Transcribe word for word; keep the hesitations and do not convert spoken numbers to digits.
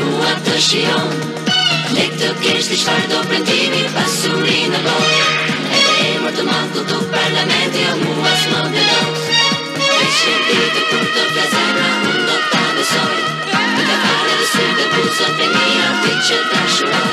mua të shion. Le të kesh diçka do premtimi pasurinë e botë. Edhe emër të madh këtu parlamenti o mua s'më vendos. Veç një ditë kur të flas zemra unë do ta besoj. Të ka falë dhe sy të buzët e mia ti që dashuroj.